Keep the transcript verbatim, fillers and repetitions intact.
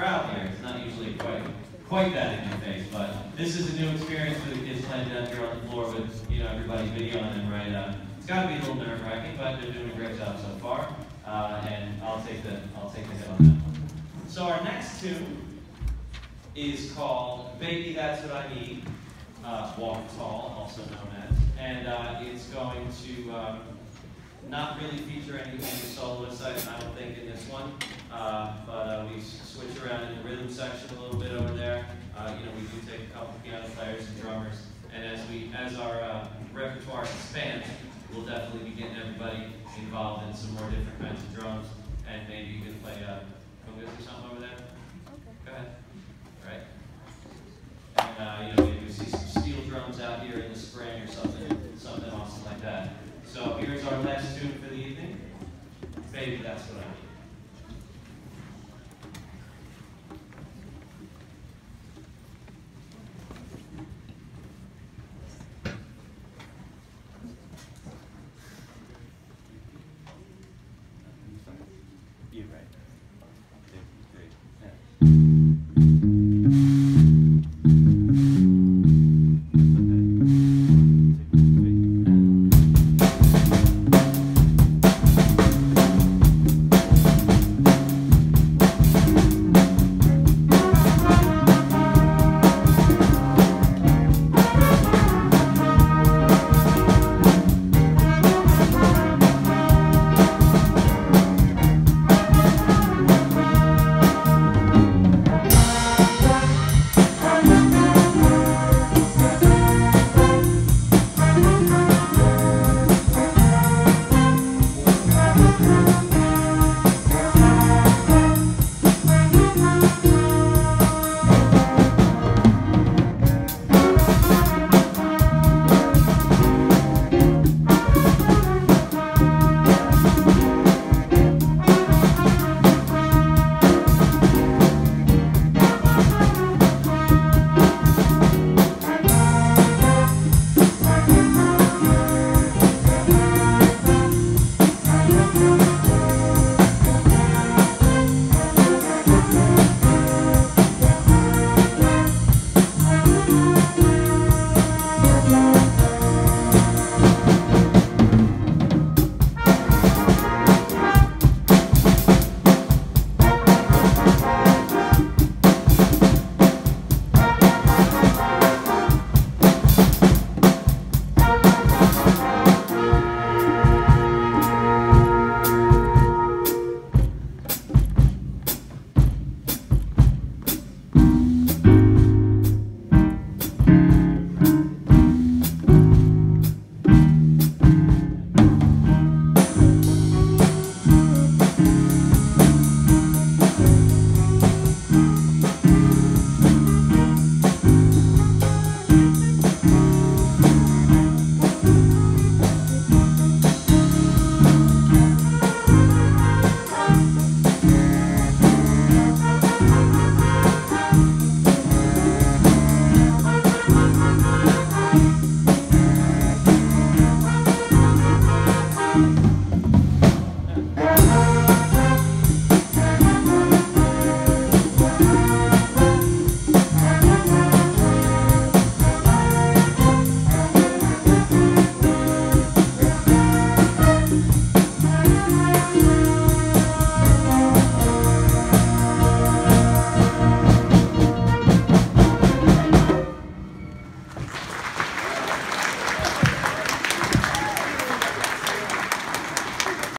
crowd here. It's not usually quite quite that in your face, but this is a new experience for the kids playing down here on the floor with you know everybody videoing them, right? Uh, it's got to be a little nerve-wracking, but they're doing a great job so far, uh, and I'll take the I'll take the hit on that one. So our next tune is called "Baby That's What I Need," uh, Walk Tall, also known as, and uh, it's going to um, not really feature any, any soloists, I don't think, in this one, uh, but uh, we switch around in the rhythm section a little bit over there. Uh, you know, we do take a couple piano players and drummers, and as we as our uh, repertoire expands, we'll definitely be getting everybody involved in some more different kinds of drums, and maybe you can play uh, congas or something over there. Okay. Go ahead. All right. And uh, you know, maybe we see some steel drums out here in the spring or something, something awesome like that. So here's our last tune for the evening. Baby, That's What I Need.